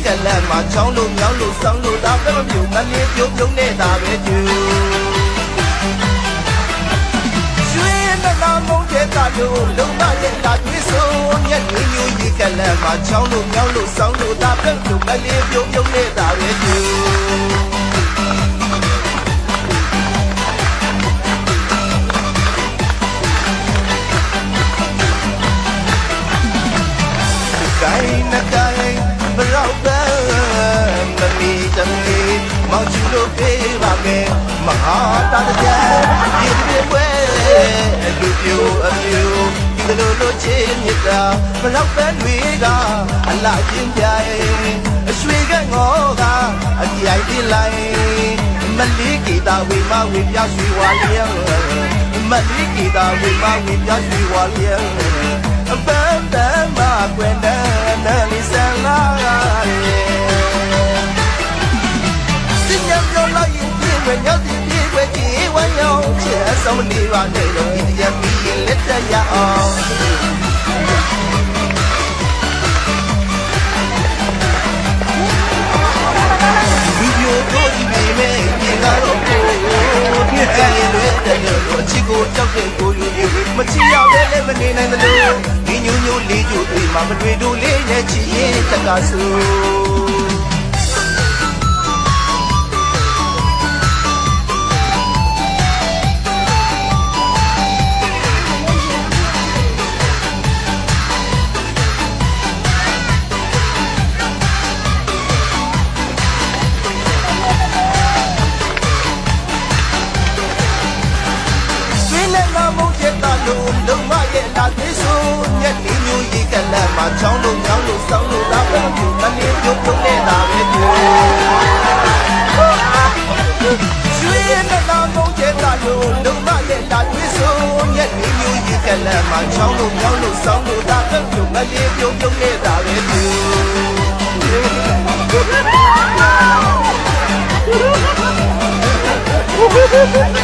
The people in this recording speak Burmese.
ကလန်မှာချောင်းလို့မြောင်းလို့ဆောင်းလို့ဒါပဲမပြုတ်ငါလေးပြုတ်ပြုတ်နေတာပဲကျူရွှေနာမုံတဲ့တာလို့လုံမရဲ့လာတွေးဆိုညက်ညူကြီးကလန်မှာချောင်းလို့မြောင်းလို့ဆောင်းလို့ဒါပဲပြုတ်ငါလေးပြုတ်ပြုတ်နေတာပဲကျူဘလောက်ပဲမမီတမီမောင်ချူလို့ပေးပါမယ်မဟာတာတဲ့ဒီပြေပွဲလူပြိုအပြိုဒီလိုလိုချင်းမြတ်တာဘလောက်ပဲတွေကအလားချင်းပြိုင်အရွှေကငေါကအကြိုက်ပြလိုက်မလီကီတာဝေမဝေပြရွှေဝါလျံမလီကီတာဝေမဝေပြရွှေဝါလျံအပန်းတမ်းမကွယ်နဲ့လီဆန်လာစင်ရပြောလိုက်ရင်ပြေွယ်ရောက်စီပြေွယ်ကြည်ဝမ်းရောက်ချဲဆုံးနေပါနဲ့တော့ဒီရမီလက်တရအောင်ဗီဒီယိုတို့ဒီပေမဲ့ဒီကတော့ကိုဒီကလေးတွေတဲ့လို့ချီကိုကြောက်တဲ့ကိုလူမချီရပဲလည်းမနေနိုင်တယ်လို့ဒီညိုညိုလေးကျိုးတွေမှာမတွေ့တို့လေးနဲ့ချီရင်တက္ကဆူလုံမရဲ့လာသေးဆိုညက်ဒီမျိုးကြီးကလန်မှာချောင်းလို့ညောင်းလို့ဆောင်းလို့ဒါပဲမပြုတ်မနေပြုတ်ပြုတ်နေတာပဲကျူရွှေနာမုံကျဲတာလို့လုံမရဲ့လာသေးဆိုညက်ဒီမျိုးကြီးကလန်မှာချောင်းလို့ညောင်းလို့ဆောင်းလို့ဒါပဲပြုတ်မနေပြုတ်ပြုတ်နေတာပဲကျူ